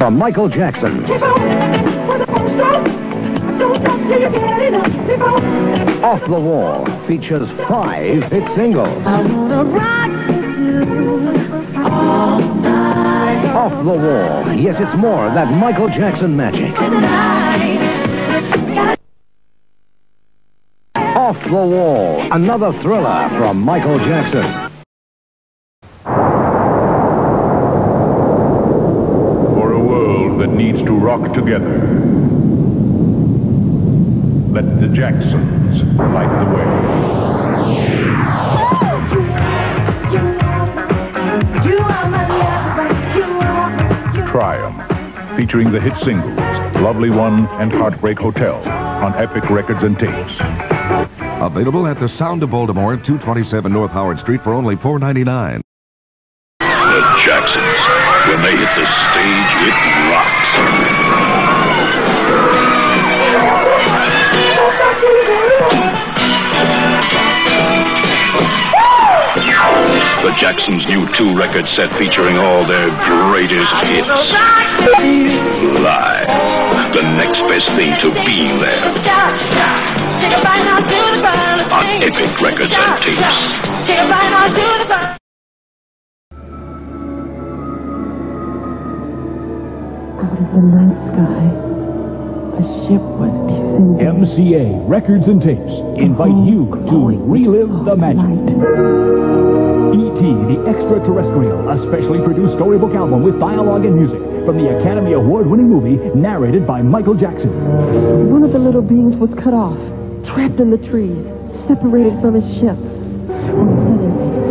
from Michael Jackson. Off the Wall features 5 hit singles. Off the Wall, yes, it's more of that Michael Jackson magic. Off the Wall, another thriller from Michael Jackson. For a world that needs to rock together, let the Jacksons light the way. Triumph, featuring the hit singles Lovely One and Heartbreak Hotel on Epic Records and Tapes. Available at the Sound of Baltimore, 227 North Howard Street for only $4.99. The Jacksons, when they hit the stage, it rocks. The Jacksons' new 2-record set featuring all their greatest hits. Live. The next best thing to being there. On Epic Records and Tapes. Out of the night sky, a ship was descending. MCA Records and Tapes invite you to relive the magic. E.T. the Extraterrestrial, a specially produced storybook album with dialogue and music from the Academy Award-winning movie narrated by Michael Jackson. One of the little beings was cut off, trapped in the trees, separated from his ship. Suddenly,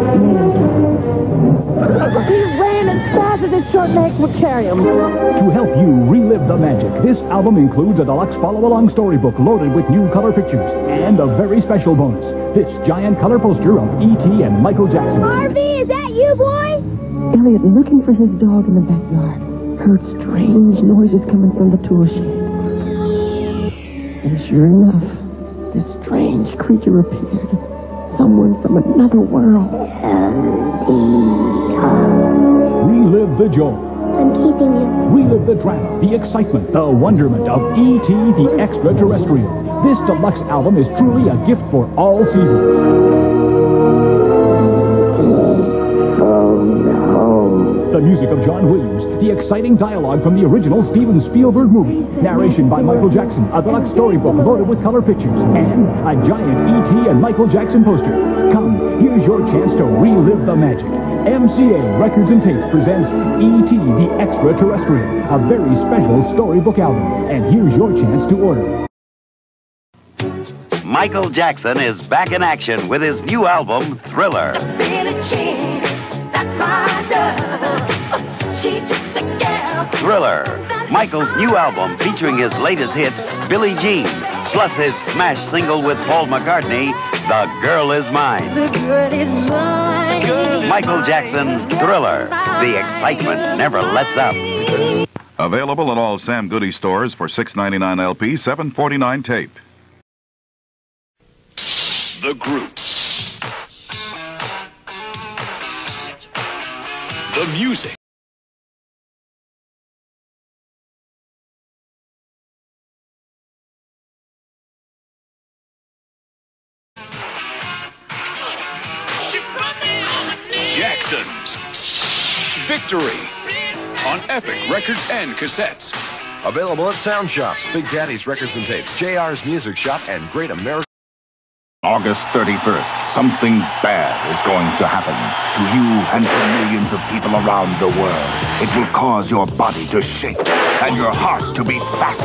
he ran as fast as his short legs would carry him. To help you relive the magic, this album includes a deluxe follow-along storybook loaded with new color pictures and a very special bonus, this giant color poster of E.T. and Michael Jackson. Harvey, is that you, boy? Elliot, looking for his dog in the backyard, heard strange noises coming from the tool shed. And sure enough, this strange creature appeared. Someone from another world. Relive the joy. I'm keeping you. Relive the drama, the excitement, the wonderment of E.T. the Extraterrestrial. This deluxe album is truly a gift for all seasons. The music of John Williams, the exciting dialogue from the original Steven Spielberg movie, narration by Michael Jackson, a deluxe storybook loaded with color pictures, and a giant E.T. and Michael Jackson poster. Come, here's your chance to relive the magic. MCA Records and Tapes presents E.T. the Extraterrestrial, a very special storybook album. And here's your chance to order. Michael Jackson is back in action with his new album, Thriller. Thriller, Michael's new album featuring his latest hit, Billie Jean, plus his smash single with Paul McCartney, The Girl Is Mine. The girl is mine. Michael Jackson's Thriller. The excitement never lets up. Available at all Sam Goody stores for $6.99 LP, $7.49 tape. The group. The music. Jacksons. Victory on Epic Records and Cassettes. Available at Sound Shops, Big Daddy's Records and Tapes, JR's Music Shop, and Great American. August 31st, something bad is going to happen to you and to millions of people around the world. It will cause your body to shake and your heart to beat faster.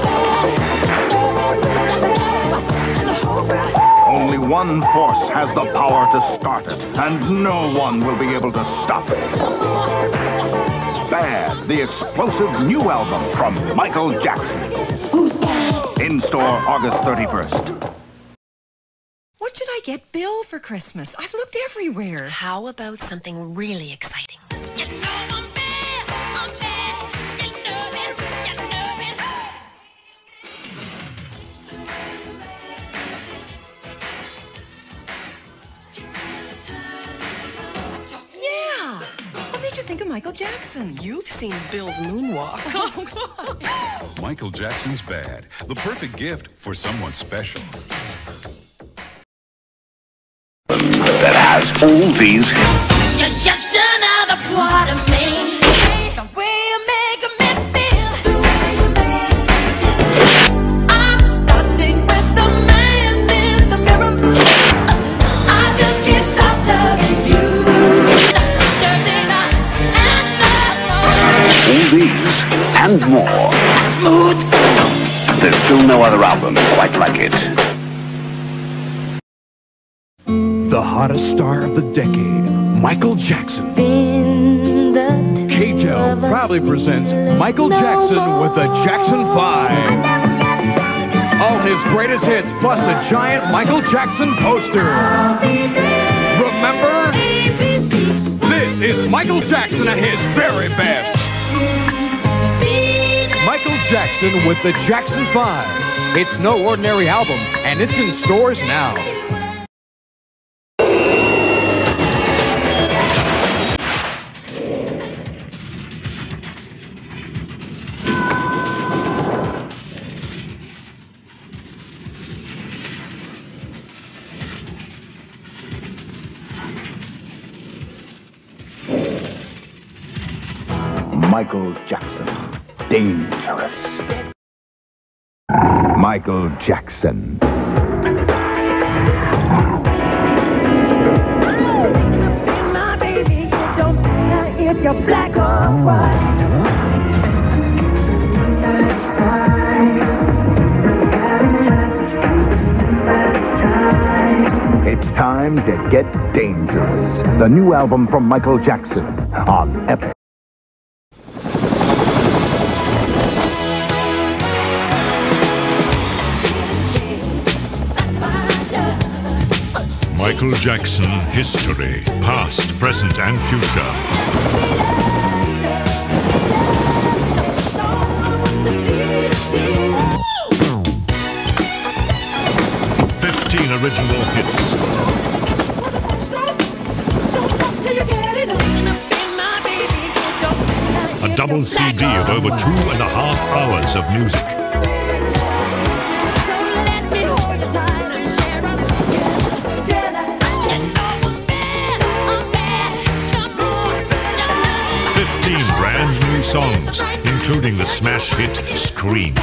Only one force has the power to start it, and no one will be able to stop it. Bad, the explosive new album from Michael Jackson. In store August 31st. What should I get Bill for Christmas? I've looked everywhere. How about something really exciting? Yeah! What made you think of Michael Jackson. You've seen Bill's moonwalk. Michael Jackson's Bad, the perfect gift for someone special. That has all these You're just another part of me. The way you make me feel. I'm starting with the man in the mirror. I just can't stop loving you. all these and more. Smooth. There's still no other album quite like it. The hottest star of the decade, Michael Jackson. KTEL proudly presents Michael Jackson with the Jackson 5. All his greatest hits plus a giant Michael Jackson poster. Remember? This is Michael Jackson at his very best. Michael Jackson with the Jackson 5. It's no ordinary album, and it's in stores now. Michael Jackson. Dangerous. Michael Jackson. My baby, it don't matter if you're black or white. It's time to get dangerous. The new album from Michael Jackson on Epic. Michael Jackson history, past, present, and future. Original hits. A double CD of over 2.5 hours of music. Brand new songs, including the smash hit Scream.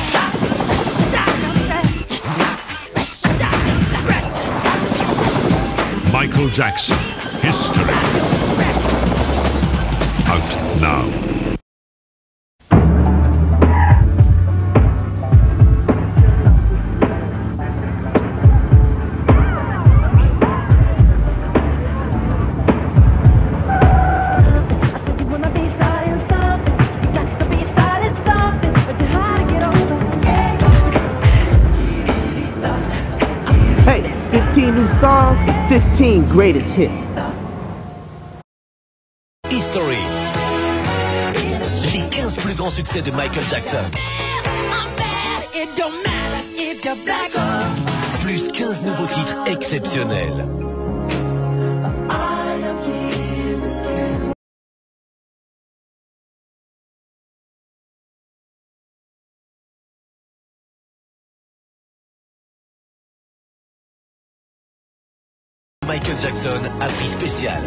Michael Jackson, history. Out now. Hey, 15 new songs, 15 greatest hits. History. Les 15 plus grands succès de Michael Jackson. Plus 15 nouveaux titres exceptionnels. Michael Jackson à prix spécial.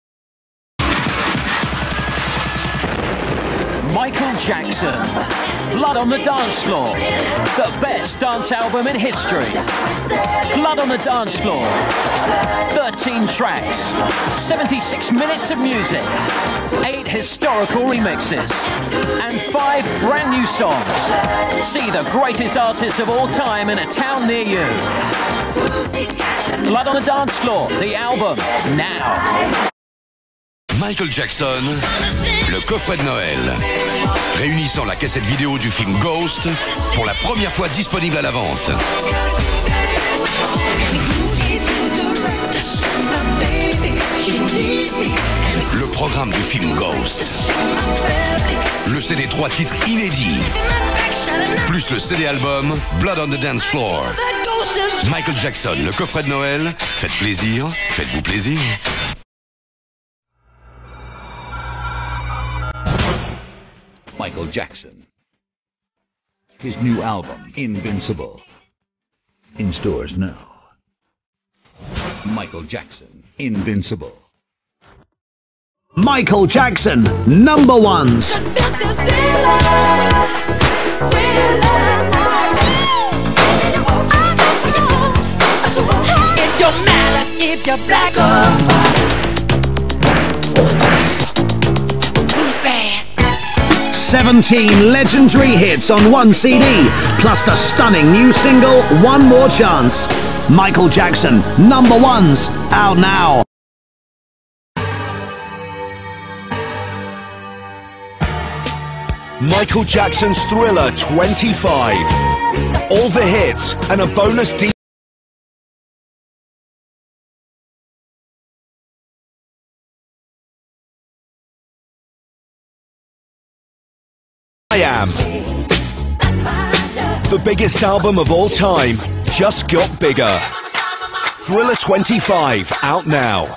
Michael Jackson, Blood on the Dance Floor, the best dance album in history. Blood on the Dance Floor, 13 tracks, 76 minutes of music, 8 historical remixes, and 5 brand new songs. See the greatest artists of all time in a town near you. Blood on the Dance Floor, the album, now. Michael Jackson, le coffret de Noël, réunissant la cassette vidéo du film Ghost, pour la première fois disponible à la vente. Le programme du film Ghost. Le CD 3 titres inédits. Plus le CD album Blood on the Dance Floor. Michael Jackson, le coffret de Noël. Faites plaisir, faites-vous plaisir. Jackson. His new album, Invincible. In stores now. Michael Jackson, Invincible. Michael Jackson, number ones. It don't matter if you're black or white. Who's bad? 17 legendary hits on one CD, plus the stunning new single, One More Chance. Michael Jackson, number ones, out now. Michael Jackson's Thriller 25. All the hits and a bonus D. I Am. The biggest album of all time just got bigger. Thriller 25, out now.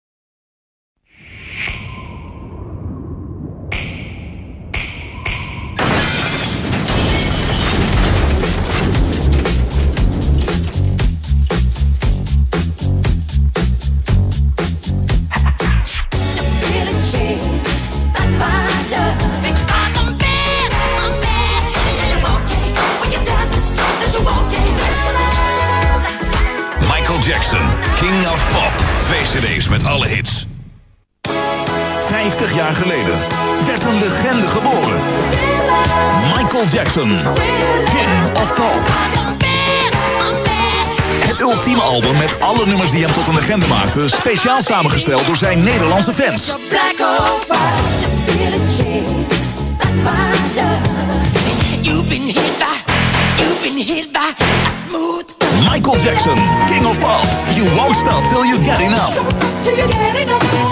Jackson, King of Pop. 2 cd's met alle hits. 50 jaar geleden werd een legende geboren. Michael Jackson, King of Pop. Het ultieme album met alle nummers die hem tot een legende maakten. Speciaal samengesteld door zijn Nederlandse fans. Michael Jackson, King of Pop. You won't stop till you get enough.